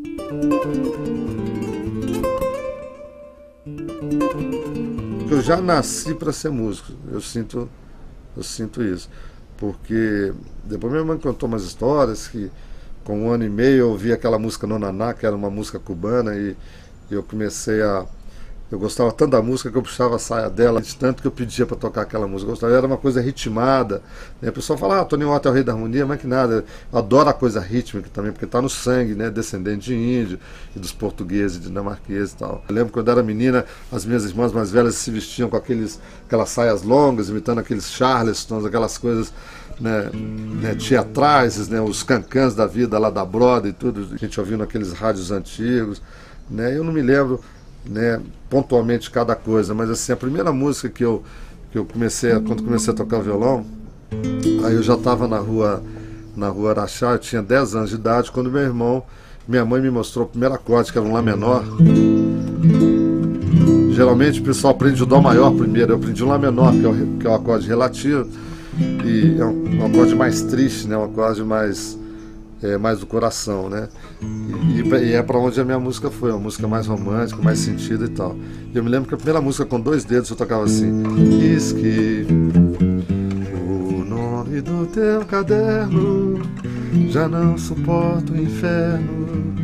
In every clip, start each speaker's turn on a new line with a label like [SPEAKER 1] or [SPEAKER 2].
[SPEAKER 1] Eu já nasci para ser músico, eu sinto isso, porque depois minha mãe contou umas histórias que com 1 ano e meio eu ouvi aquela música Nonaná, que era uma música cubana, e eu comecei a. Eu gostava tanto da música que eu puxava a saia dela, de tanto que eu pedia para tocar aquela música. Eu gostava, era uma coisa ritmada. Né? O pessoal fala, Toninho Horta é o rei da harmonia, mas que nada. Eu adoro a coisa rítmica também, porque está no sangue, né? Descendente de índio, e dos portugueses, dinamarqueses e tal. Eu lembro quando eu era menina, as minhas irmãs mais velhas se vestiam com aquelas saias longas, imitando aqueles charlestons, aquelas coisas. Né, teatrais, né, os cancãs da vida lá da Broadway e tudo, a gente ouvindo aqueles rádios antigos, né, eu não me lembro, né, pontualmente cada coisa, mas assim, a primeira música que eu comecei, quando comecei a tocar violão, aí eu já estava na rua Araxá, eu tinha 10 anos de idade, quando minha mãe me mostrou o primeiro acorde, que era um Lá menor. Geralmente o pessoal aprende o Dó maior primeiro, eu aprendi um Lá menor, que é o acorde relativo, e é um acorde mais triste, né? Um acorde mais do coração, né? E é para onde a minha música foi, uma música mais romântica, mais sentido e tal. E eu me lembro que a primeira música com 2 dedos eu tocava assim: escrevi o nome do teu caderno, já não suporto o inferno.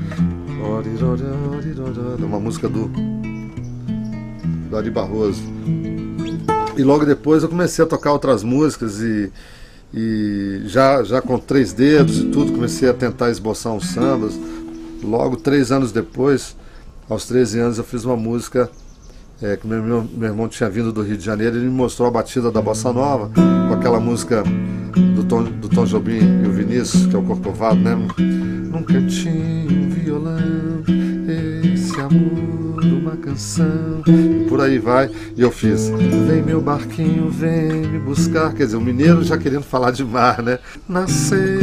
[SPEAKER 1] Uma música do Ari Barroso. E logo depois eu comecei a tocar outras músicas e já com 3 dedos e tudo, comecei a tentar esboçar uns sambas. Logo 3 anos depois, aos 13 anos, eu fiz uma música que meu irmão tinha vindo do Rio de Janeiro, ele me mostrou a batida da Bossa Nova, com aquela música do Tom Jobim e o Vinícius, que é o Corcovado, né? Num cantinho, violão, esse amor, uma canção, e por aí vai. E eu fiz: vem meu barquinho, vem me buscar. Quer dizer, o mineiro já querendo falar de mar, né? Nasceu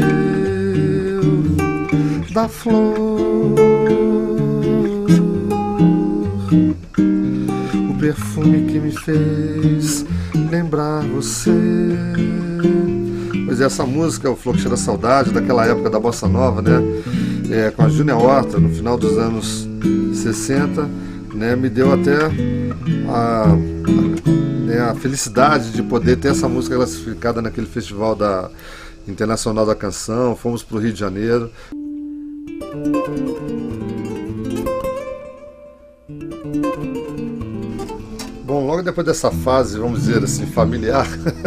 [SPEAKER 1] da flor o perfume que me fez lembrar você. Pois é, essa música, o Flor que Cheira a Saudade, daquela época da Bossa Nova, né? Com a Júnia Horta, no final dos anos 60, né? Me deu até a felicidade de poder ter essa música classificada naquele festival Internacional da Canção. Fomos para o Rio de Janeiro. Bom, logo depois dessa fase, vamos dizer assim, familiar,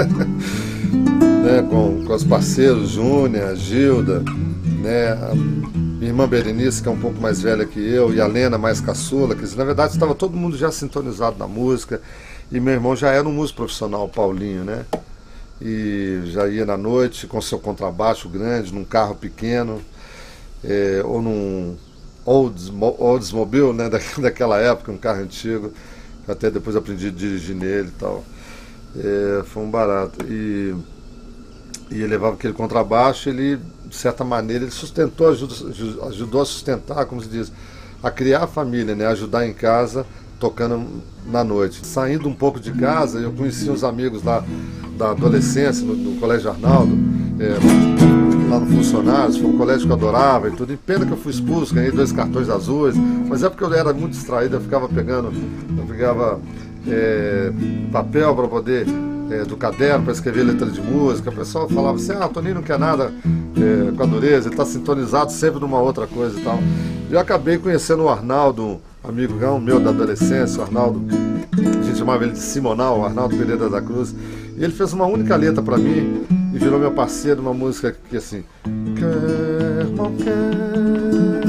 [SPEAKER 1] né, com os parceiros, Júnia, Gilda, né, a minha irmã Berenice, que é um pouco mais velha que eu, e a Lena, mais caçula, que na verdade estava todo mundo já sintonizado na música, e meu irmão já era um músico profissional, Paulinho, né, e já ia na noite com seu contrabaixo grande, num carro pequeno, ou num Oldsmobile, né, daquela época, um carro antigo, que até depois aprendi a dirigir nele e tal. Foi um barato. E ele levava aquele contrabaixo, ele, de certa maneira, ele sustentou, ajudou a sustentar, como se diz, a criar a família, né, ajudar em casa, tocando na noite. Saindo um pouco de casa, eu conheci uns amigos lá da adolescência, no Colégio Arnaldo, lá no Funcionários, foi um colégio que eu adorava e tudo. E pena que eu fui expulso, ganhei 2 cartões azuis, mas é porque eu era muito distraído, eu pegava papel para poder, do caderno para escrever letra de música. O pessoal falava assim: o Toninho não quer nada com a dureza, ele está sintonizado sempre numa outra coisa e tal. E eu acabei conhecendo o Arnaldo, um amigo meu da adolescência, o Arnaldo, a gente chamava ele de Simonal, o Arnaldo Pereira da Cruz, e ele fez uma única letra para mim e virou meu parceiro, uma música que assim: quer, não quer,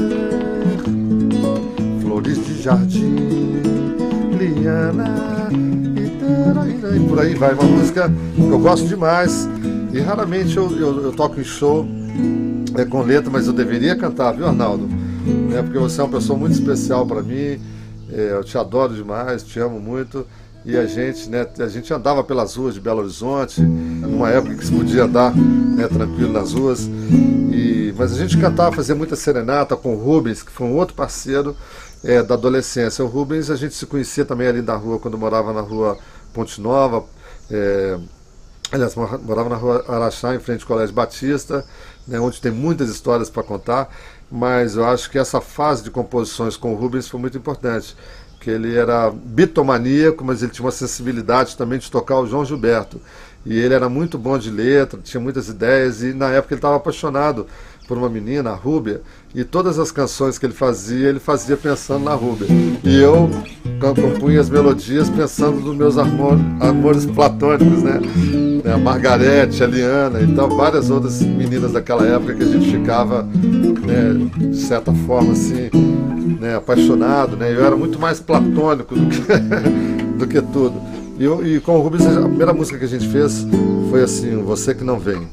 [SPEAKER 1] flores de jardim, liana, e por aí vai. Uma música que eu gosto demais e raramente eu toco em show com letra, mas eu deveria cantar, viu, Arnaldo? Porque você é uma pessoa muito especial para mim, eu te adoro demais, te amo muito. E a gente andava pelas ruas de Belo Horizonte, numa época que se podia andar, né, tranquilo nas ruas. Mas a gente cantava, fazia muita serenata com o Rubens, que foi um outro parceiro da adolescência. O Rubens, a gente se conhecia também ali na rua, quando morava na rua Ponte Nova. Aliás, morava na rua Araxá, em frente ao Colégio Batista, né, onde tem muitas histórias para contar. mas eu acho que essa fase de composições com o Rubens foi muito importante, porque ele era bitomaníaco, mas ele tinha uma sensibilidade também de tocar o João Gilberto, e ele era muito bom de letra, tinha muitas ideias, e na época ele estava apaixonado por uma menina, a Rúbia, e todas as canções que ele fazia pensando na Rúbia. E eu compunha as melodias pensando nos meus amores platônicos, né? A Margarete, a Liana e tal, várias outras meninas daquela época que a gente ficava, né, de certa forma, assim, né, apaixonado, né? Eu era muito mais platônico do que tudo. E com o Rubens, a primeira música que a gente fez foi assim, Você Que Não Vem.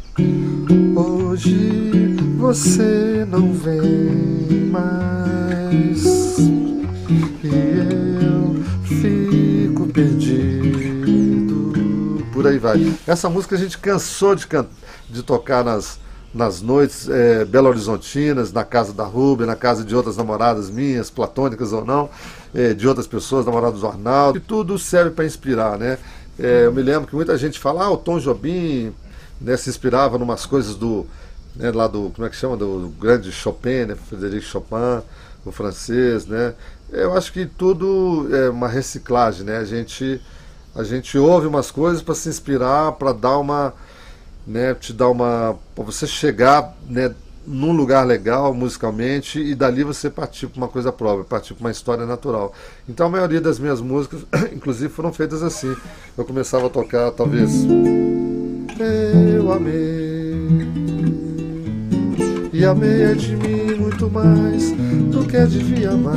[SPEAKER 1] Hoje você não vem mais e eu fico perdido. Por aí vai. Essa música a gente cansou de tocar nas noites belo-horizontinas, na casa da Rúbia, na casa de outras namoradas minhas, platônicas ou não, de outras pessoas, namorados do Arnaldo. E tudo serve para inspirar, né? Eu me lembro que muita gente fala, o Tom Jobim, né, se inspirava em umas coisas lá do, como é que chama, do grande Chopin, né, Frédéric Chopin, o francês, né? Eu acho que tudo é uma reciclagem, né? A gente ouve umas coisas para se inspirar, para dar uma, né, para você chegar, né, num lugar legal musicalmente e dali você partir para uma coisa própria, partir para uma história natural. Então a maioria das minhas músicas, inclusive, foram feitas assim. Eu começava a tocar, talvez, eu amei e amei de mim muito mais do que devia amar.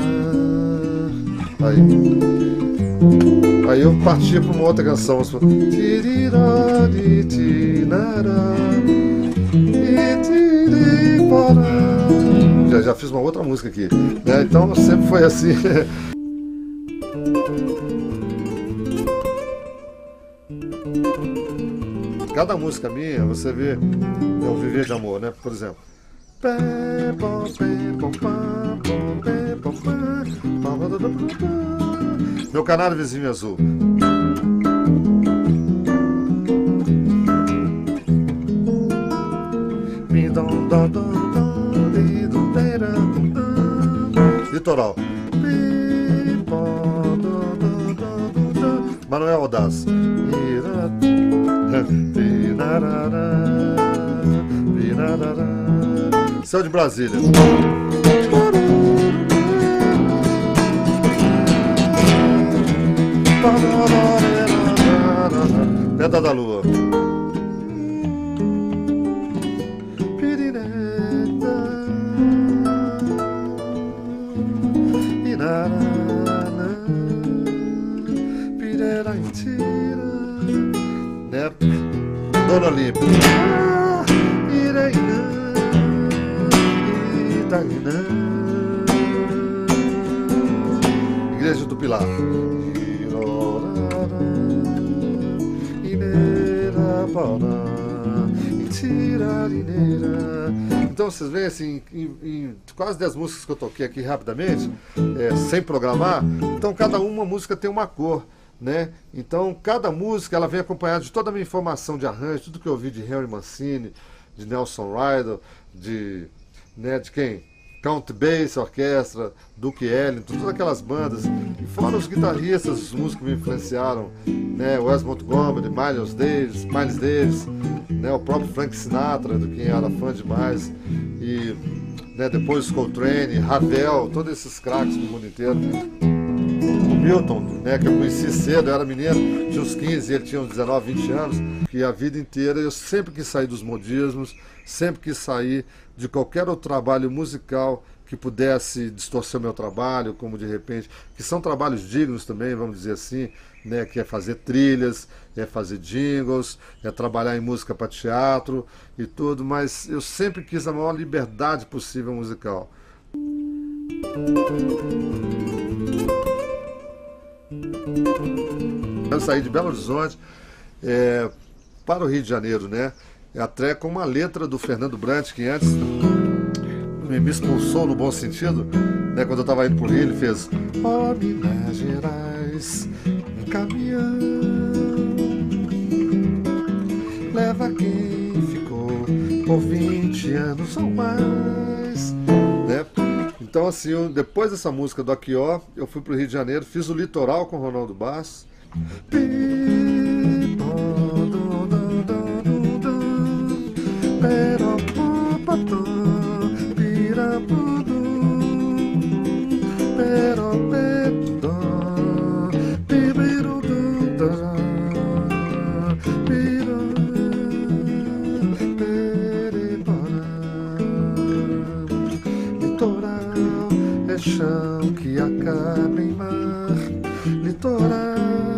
[SPEAKER 1] Aí eu parti para uma outra canção. Já fiz uma outra música aqui, né? Então sempre foi assim. Cada música minha, você vê, é um viver de amor, né? Por exemplo. Meu canário vizinho azul. Litoral. Manuel Audaz. Céu de Brasília. Pedra da Lua. Né? Dona Olímpia. Igreja do Pilar. Então vocês veem assim, em quase 10 músicas que eu toquei aqui rapidamente, sem programar, então cada uma música tem uma cor, né? Então cada música ela vem acompanhada de toda a minha informação de arranjo, tudo que eu ouvi de Henry Mancini, de Nelson Riddle, de quem? Count Basie Orquestra, Duke Ellington, todas aquelas bandas, e fora os guitarristas, os músicos que me influenciaram, né? Wes Montgomery, Miles Davis, né? O próprio Frank Sinatra, do quem era fã demais, e, né, depois Coltrane, Ravel, todos esses craques do mundo inteiro. O Milton, né, que eu conheci cedo, eu era menino, tinha uns 15, ele tinha uns 19, 20 anos, que a vida inteira eu sempre quis sair dos modismos, sempre quis sair de qualquer outro trabalho musical que pudesse distorcer o meu trabalho, como de repente, que são trabalhos dignos também, vamos dizer assim, né, que é fazer trilhas, é fazer jingles, é trabalhar em música para teatro e tudo, mas eu sempre quis a maior liberdade possível musical. Eu saí de Belo Horizonte para o Rio de Janeiro, né? Até com uma letra do Fernando Brant, que antes me expulsou no bom sentido, né? Quando eu estava indo para o Rio, ele fez: ó, Minas Gerais, um caminhão leva quem ficou por 20 anos ou mais, né? Então, assim, depois dessa música do Aquió, eu fui pro Rio de Janeiro, fiz o Litoral com o Ronaldo Bastos.
[SPEAKER 2] Litoral é chão que acaba em mar. Litoral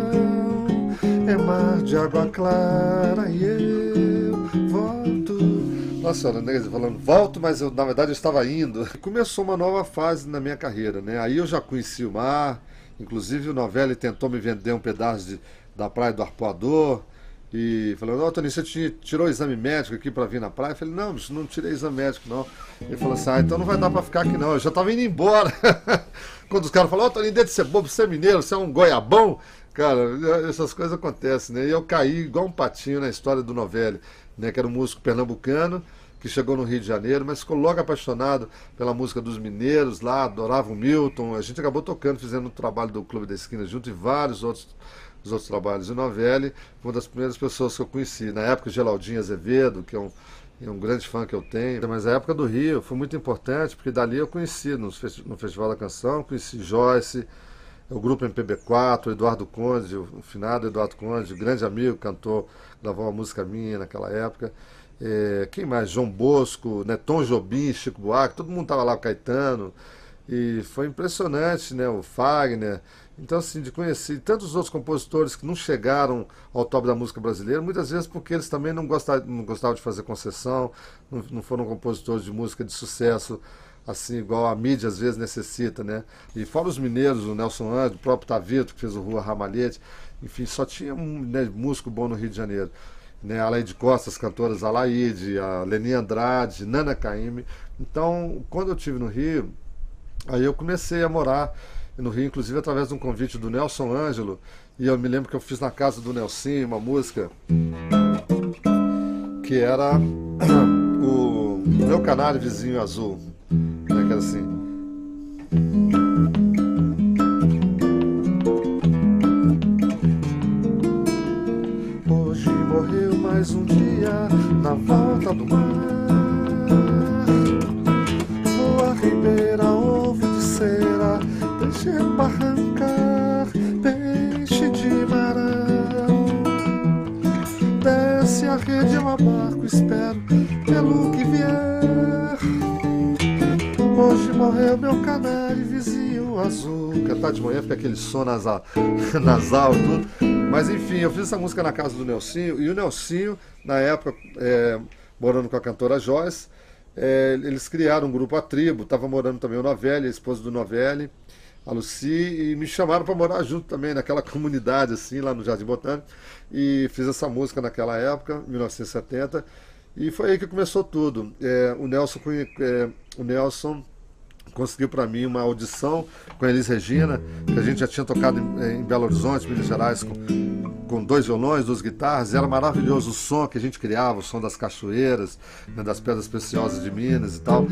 [SPEAKER 2] é mar de água clara e eu volto.
[SPEAKER 1] Nossa senhora, né, falando volto, mas eu, na verdade eu estava indo. Começou uma nova fase na minha carreira, né? Aí eu já conheci o mar, inclusive o Novelli tentou me vender um pedaço da Praia do Arpoador. E falou, não, Tony, você tirou o exame médico aqui para vir na praia? Eu falei, não, bicho, não tirei exame médico, não. Ele falou assim, então não vai dar para ficar aqui, não. Eu já estava indo embora. Quando os caras falaram, Tony, deixa de ser bobo, você é mineiro, você é um goiabão. Cara, essas coisas acontecem, né? E eu caí igual um patinho na história do Novelli, né? Que era um músico pernambucano, que chegou no Rio de Janeiro, mas ficou logo apaixonado pela música dos mineiros lá, adorava o Milton. A gente acabou tocando, fazendo um trabalho do Clube da Esquina junto e vários outros trabalhos. E o Novelli foi uma das primeiras pessoas que eu conheci. Na época, Geraldinho Azevedo, que é um grande fã que eu tenho. Mas a época do Rio foi muito importante, porque dali eu conheci, no Festival da Canção, conheci Joyce, o grupo MPB4, o Eduardo Conde, o finado Eduardo Conde, grande amigo, cantor, gravou uma música minha naquela época. Quem mais? João Bosco, né? Tom Jobim, Chico Buarque, todo mundo estava lá, o Caetano. E foi impressionante, né? O Fagner. Então, assim, de conhecer tantos outros compositores que não chegaram ao top da música brasileira, muitas vezes porque eles também não gostavam de fazer concessão, não foram compositores de música de sucesso, assim, igual a mídia às vezes necessita, né? E fora os mineiros, o Nelson Andes, o próprio Tavito, que fez o Rua Ramalhete, enfim, só tinha né, músico bom no Rio de Janeiro. Né, a Laide Costa, as cantoras Alaide, a Leni Andrade, Nana Caymmi. Então, quando eu estive no Rio, aí eu comecei a morar no Rio, inclusive através de um convite do Nelson Ângelo, e eu me lembro que eu fiz na casa do Nelsinho uma música que era o Meu Canário Vizinho Azul, né, que era assim.
[SPEAKER 2] Hoje morreu mais um dia na volta do mar. Voa ribeira, ovo de cera, deixe barrancar, peixe de marão. Desce a rede, eu abarco, espero pelo que vier. Hoje morreu meu canário vizinho azul.
[SPEAKER 1] Cantar de manhã fica aquele som nasal e tudo. Mas enfim, eu fiz essa música na casa do Nelsinho, e o Nelsinho, na época, morando com a cantora Joyce, eles criaram um grupo A Tribo, estava morando também o Novelli, a esposa do Novelli, a Lucy, e me chamaram para morar junto também naquela comunidade, assim, lá no Jardim Botânico, e fiz essa música naquela época, 1970, e foi aí que começou tudo. O Nelson conseguiu para mim uma audição com a Elis Regina, que a gente já tinha tocado em Belo Horizonte, Minas Gerais, com 2 violões, 2 guitarras. Era maravilhoso o som que a gente criava, o som das cachoeiras, né, das pedras preciosas de Minas e tal.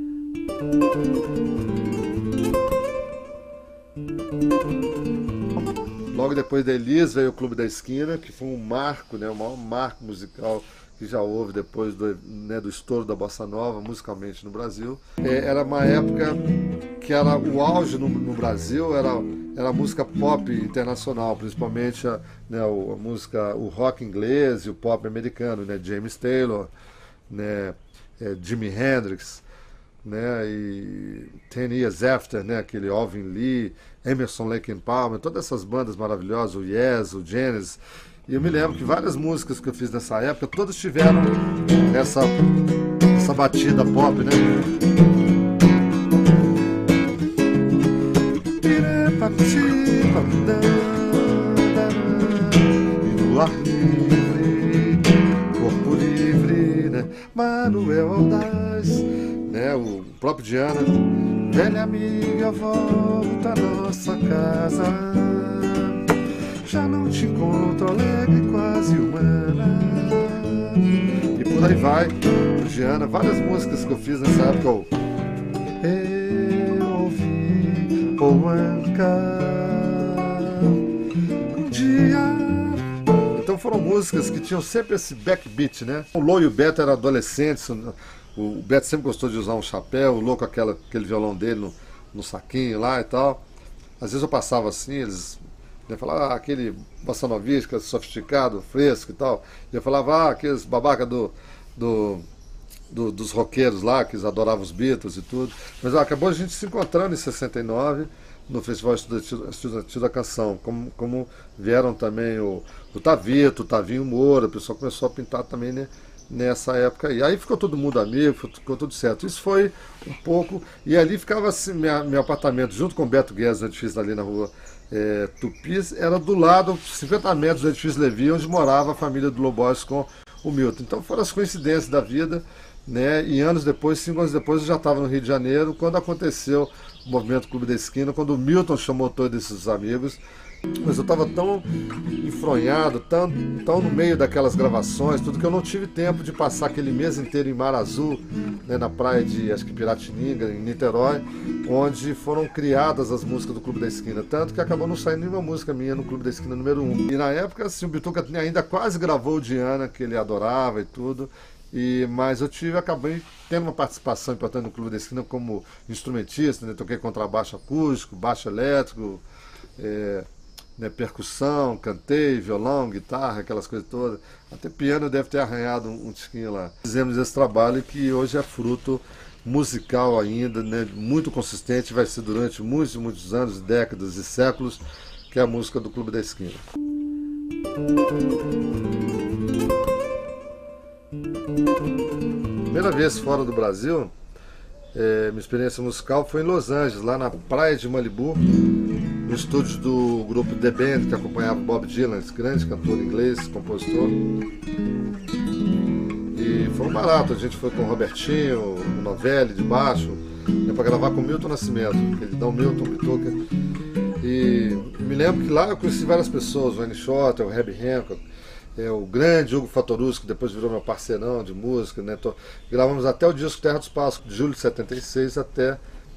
[SPEAKER 1] Logo depois da Elis veio o Clube da Esquina, que foi um marco, né, o maior marco musical que já houve depois do estouro da Bossa Nova, musicalmente no Brasil. Era uma época que era o auge no Brasil, era a música pop internacional, principalmente a música, o rock inglês e o pop americano, né, James Taylor, né, Jimi Hendrix, né, e 10 Years After, né, aquele Alvin Lee, Emerson Lake and Palmer, todas essas bandas maravilhosas, o Yes, o Genesis. E eu me lembro que várias músicas que eu fiz nessa época, todas tiveram essa batida pop, né?
[SPEAKER 2] E no ar livre, corpo livre, né? Manuel Aldaz,
[SPEAKER 1] né? O próprio Diana.
[SPEAKER 2] Velha amiga, volta à nossa casa. Já não te encontro alegre quase humana.
[SPEAKER 1] E por aí vai, Diana, várias músicas que eu fiz nessa época.
[SPEAKER 2] Poanca. Um dia.
[SPEAKER 1] Então foram músicas que tinham sempre esse backbeat, né? O Lô e o Beto eram adolescentes, o Beto sempre gostou de usar um chapéu, o Lô com aquele violão dele no saquinho lá e tal. Às vezes eu passava assim, eles falavam, aquele bossa novística, sofisticado, fresco e tal. E eu falava, aqueles babaca dos roqueiros lá, que eles adoravam os Beatles e tudo. Mas acabou a gente se encontrando em 69 no Festival Estudantil da Canção, como vieram também o Tavito, o Tavinho Moura, o pessoal começou a pintar também, né, nessa época aí. Aí ficou todo mundo amigo, ficou tudo certo. Isso foi um pouco... E ali ficava assim, meu apartamento, junto com o Beto Guedes, no edifício ali na rua Tupis, era do lado, 50 metros do edifício Levi, onde morava a família do Lobos com o Milton. Então foram as coincidências da vida, né? E anos depois, 5 anos depois, eu já estava no Rio de Janeiro, quando aconteceu o movimento Clube da Esquina, quando o Milton chamou todos esses amigos. Mas eu estava tão enfronhado, tão no meio daquelas gravações, tudo que eu não tive tempo de passar aquele mês inteiro em Mar Azul, né, na praia de, acho que Piratininga, em Niterói, onde foram criadas as músicas do Clube da Esquina. Tanto que acabou não saindo nenhuma música minha no Clube da Esquina número 1. E na época, assim, o Bituca ainda quase gravou o Diana, que ele adorava e tudo. Mas eu acabei tendo uma participação importante no Clube da Esquina como instrumentista, né? Toquei contrabaixo acústico, baixo elétrico, né, percussão, cantei, violão, guitarra, aquelas coisas todas. Até piano deve ter arranhado um tiquinho lá. Fizemos esse trabalho que hoje é fruto musical ainda, né, muito consistente, vai ser durante muitos e muitos anos, décadas e séculos, que é a música do Clube da Esquina. Primeira vez fora do Brasil, minha experiência musical foi em Los Angeles, lá na praia de Malibu, no estúdio do grupo The Band, que acompanhava Bob Dylan, esse grande cantor inglês, compositor. E foi um barato, a gente foi com o Robertinho, o Novelli de baixo, para gravar com o Milton Nascimento, queridão Milton Bituca. E me lembro que lá eu conheci várias pessoas, o Wayne Shorter, o Herbie Hancock, o grande Hugo Fatoruso, que depois virou meu parceirão de música, né? Gravamos até o disco Terra dos Passos, de julho de 76 até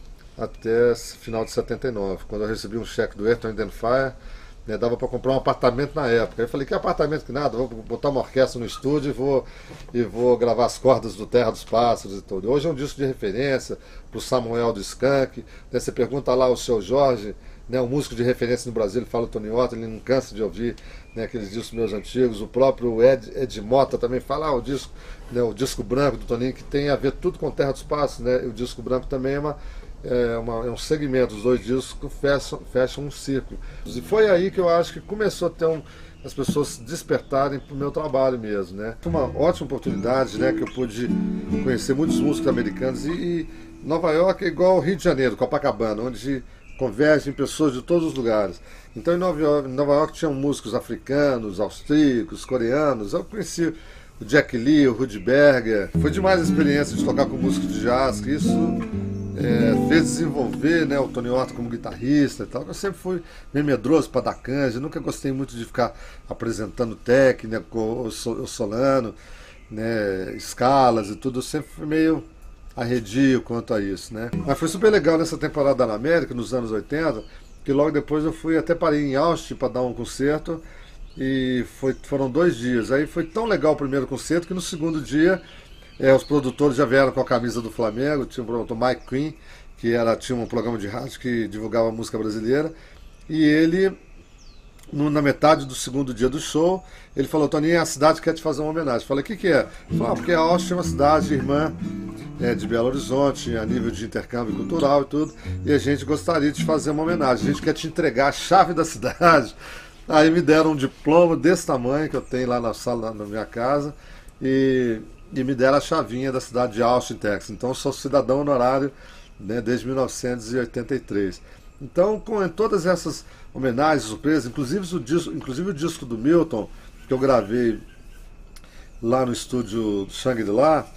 [SPEAKER 1] final de 79, quando eu recebi um cheque do Earth, Wind and Fire, né, dava para comprar um apartamento na época. Eu falei, que apartamento que nada, vou botar uma orquestra no estúdio e vou gravar as cordas do Terra dos Pássaros e tudo. Hoje é um disco de referência para o Samuel do Skank, né, você pergunta lá o seu Jorge, né, um músico de referência no Brasil, ele fala o Tony Otto, ele não cansa de ouvir, né, aqueles discos meus antigos. O próprio Ed Mota também fala, o disco, né, o disco branco do Toninho, que tem a ver tudo com Terra dos Pássaros, né, e o disco branco também é um segmento, os dois discos fecham um ciclo. E foi aí que eu acho que começou a ter as pessoas se despertarem para o meu trabalho mesmo, né. Foi uma ótima oportunidade, né, que eu pude conhecer muitos músicos americanos, e Nova York é igual ao Rio de Janeiro, Copacabana, onde convergem pessoas de todos os lugares. Então em Nova York tinham músicos africanos, austríacos, coreanos. Eu conheci o Jack Lee, o Rudy Berger. Foi demais a experiência de tocar com músicos de jazz, que isso fez desenvolver, né, o Tony Otto como guitarrista e tal. Eu sempre fui meio medroso para dar canja, nunca gostei muito de ficar apresentando técnica, o solano, né, escalas e tudo. Eu sempre fui meio arredio quanto a isso, né? Mas foi super legal nessa temporada na América, nos anos 80, que logo depois eu fui até Paris, em Austin, para dar um concerto, e foram 2 dias. Aí foi tão legal o primeiro concerto que no segundo dia os produtores já vieram com a camisa do Flamengo. Tinha o produtor Mike Queen, que tinha um programa de rádio que divulgava música brasileira, e ele, na metade do segundo dia do show, ele falou, Toninho, a cidade quer te fazer uma homenagem. Eu falei, o que é? Ele falou, porque a Austin é uma cidade irmã de Belo Horizonte, a nível de intercâmbio cultural e tudo, e a gente gostaria de te fazer uma homenagem, a gente quer te entregar a chave da cidade. Aí me deram um diploma desse tamanho, que eu tenho lá na sala, na minha casa, e me deram a chavinha da cidade de Austin, Texas. Então eu sou cidadão honorário, né, desde 1983. Então, com todas essas homenagens, surpresas, inclusive o disco do Milton, que eu gravei lá no estúdio Shangri-La,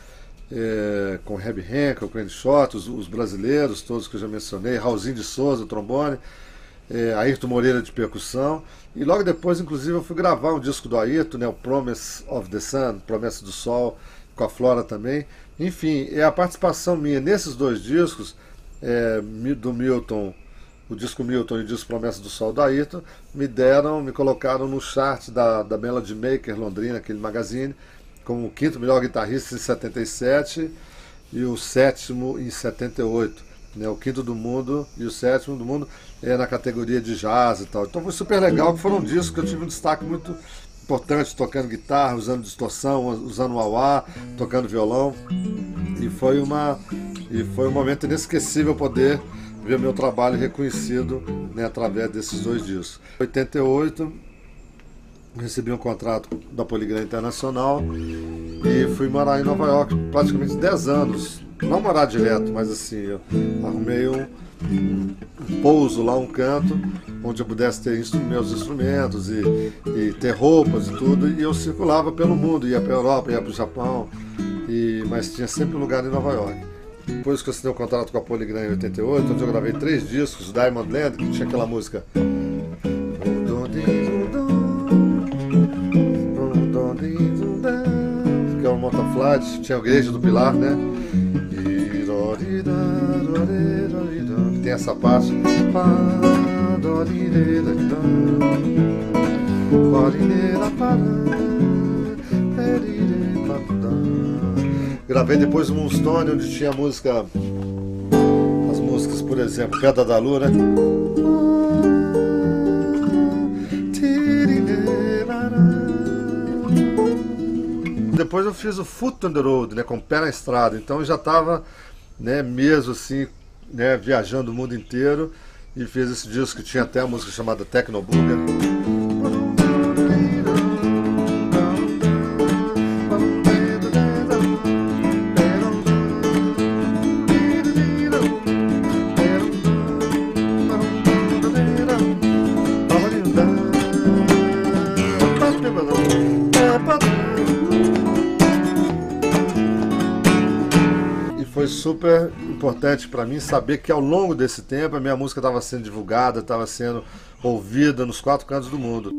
[SPEAKER 1] com Herbie Hancock, com Wayne Shorter, os brasileiros todos que eu já mencionei, Raulzinho de Souza, trombone, Ayrton Moreira de percussão, e logo depois, inclusive, eu fui gravar um disco do Ayrton, né, o Promise of the Sun, Promessa do Sol, com a Flora também. Enfim, a participação minha nesses 2 discos, do Milton o disco Milton e o disco Promessa do Sol do Ayrton, me colocaram no chart da Melody Maker Londrina, aquele magazine, como o 5º melhor guitarrista em 77 e o 7º em 78. Né, o 5º do mundo e o 7º do mundo na categoria de jazz e tal. Então foi super legal, que foram discos que eu tive um destaque muito importante, tocando guitarra, usando distorção, usando wah-wah, tocando violão. E foi um momento inesquecível poder ver meu trabalho reconhecido, né, através desses 2 discos. Em 88, recebi um contrato da Polygram Internacional e fui morar em Nova York praticamente 10 anos. Não morar direto, mas assim, eu arrumei um pouso lá, um canto, onde eu pudesse ter meus instrumentos e ter roupas e tudo, e eu circulava pelo mundo, ia para a Europa, ia para o Japão, mas tinha sempre um lugar em Nova York. Depois que eu assinei o contrato com a Polygram em 88, onde eu gravei 3 discos, Diamond Land, que tinha aquela música que é o Montaflight, tinha a Igreja do Pilar, né? Tem essa parte. Gravei depois um Moonstone, onde tinha música, as músicas, por exemplo, Pedra da Lua, né? Depois eu fiz o Foot on the Road, né, com o pé na estrada, então eu já estava, né, mesmo assim, né, viajando o mundo inteiro, e fiz esse disco que tinha até a música chamada Techno Booger. Foi super importante para mim saber que ao longo desse tempo a minha música estava sendo divulgada, estava sendo ouvida nos 4 cantos do mundo.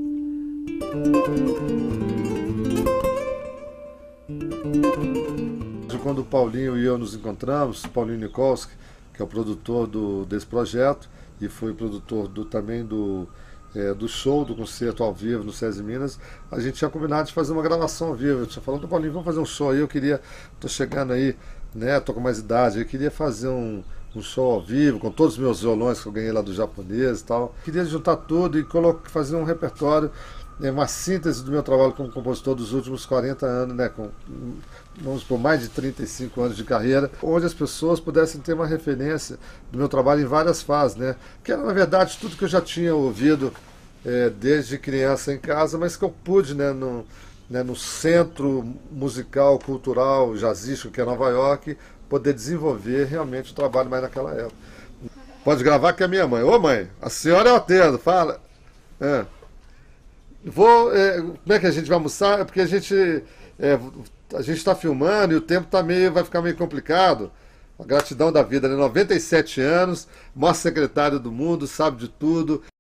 [SPEAKER 1] Quando o Paulinho e eu nos encontramos, Paulinho Nikolsky, que é o produtor desse projeto e foi produtor também do show, do concerto ao vivo no SESI Minas, a gente tinha combinado de fazer uma gravação ao vivo. Eu tinha falado, Paulinho, vamos fazer um show aí, tô chegando aí, né, tô com mais idade, eu queria fazer um show ao vivo, com todos os meus violões que eu ganhei lá do japonês e tal. Queria juntar tudo e fazer um repertório, uma síntese do meu trabalho como compositor dos últimos 40 anos, né, vamos por mais de 35 anos de carreira, onde as pessoas pudessem ter uma referência do meu trabalho em várias fases, né, que era na verdade tudo que eu já tinha ouvido desde criança em casa, mas que eu pude, né, no centro musical, cultural, jazzístico que é Nova York, poder desenvolver realmente o trabalho mais naquela época. Pode gravar que é minha mãe. Ô mãe, a senhora é o atendo, fala. Como é que a gente vai almoçar? É porque a gente está filmando e o tempo vai ficar meio complicado. A gratidão da vida, né? 97 anos, maior secretário do mundo, sabe de tudo.